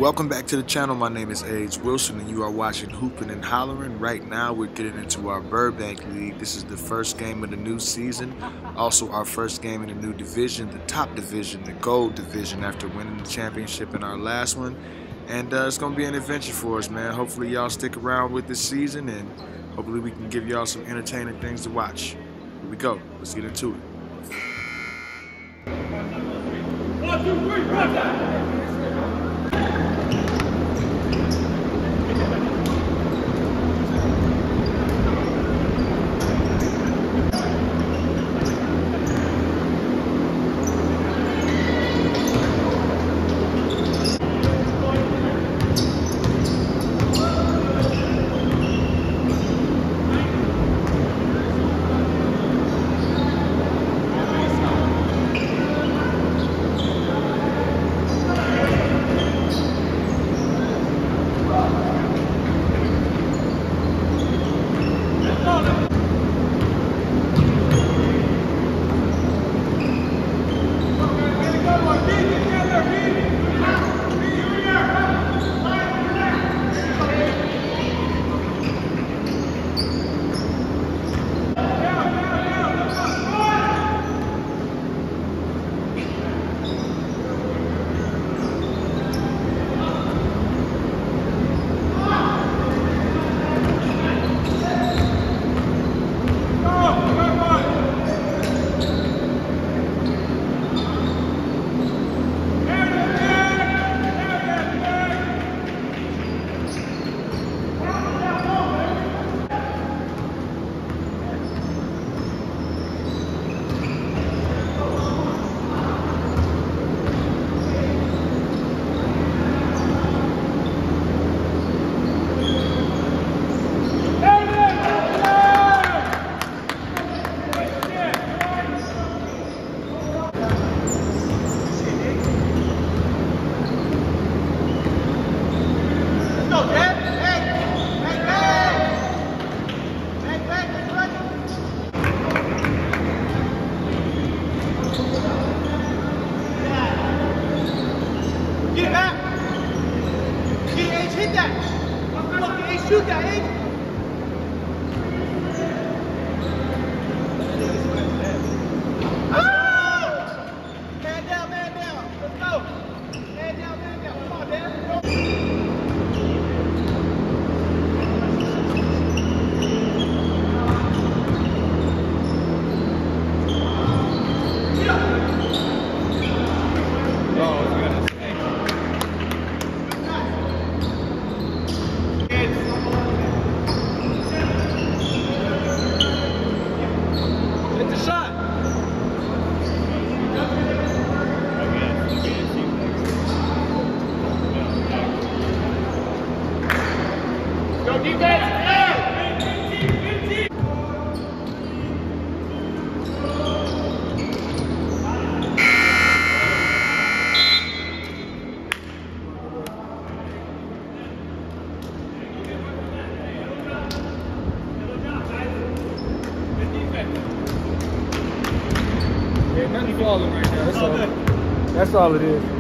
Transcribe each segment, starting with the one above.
Welcome back to the channel. My name is Age Wilson and you are watching Hoopin and Hollerin. Right now we're getting into our Burbank League. This is the first game of the new season. Also our first game in the new division, the top division, the gold division, after winning the championship in our last one. And it's going to be an adventure for us, man. Hopefully y'all stick around with this season and hopefully we can give y'all some entertaining things to watch. Here we go. Let's get into it. 1, 2, 3, contact! Get back! Get H, hit that! Fucking H, shoot that, H! Man down, man down! Let's go! Man down, man down! Come on, man! Nothing falling right now. That's all it is.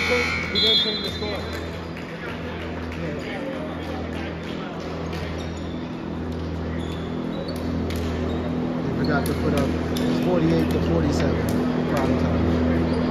didn't change the score. They forgot to put up 48-47 prime time.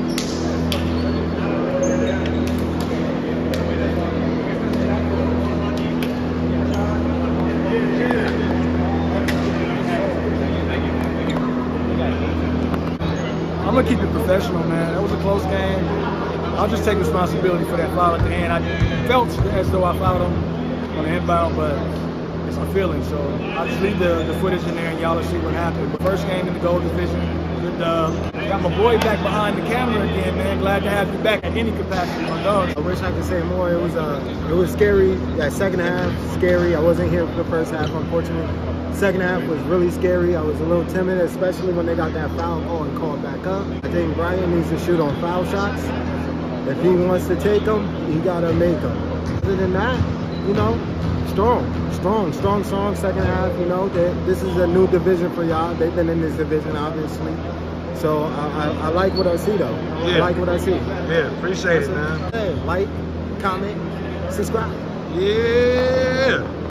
I'm gonna keep it professional, man. That was a close game. I'll just take responsibility for that foul at the end. I felt as though I fouled him on the inbound, but it's my feeling. So I'll just leave the footage in there and y'all will see what happened. But first game in the gold division. Good, got my boy back behind the camera again, man. Glad to have you back at any capacity, my dog. I wish I could say more. It was scary. That second half, scary. I wasn't here for the first half, unfortunately. Second half was really scary. I was a little timid, especially when they got that foul call and called back up. I think Brian needs to shoot on foul shots. If he wants to take them, he gotta make them. Other than that, you know, strong second half. You know, this is a new division for y'all. They've been in this division, obviously. So I like what I see, though. Yeah. I like what I see. Yeah, appreciate it, man. Hey, like, comment, subscribe. Yeah.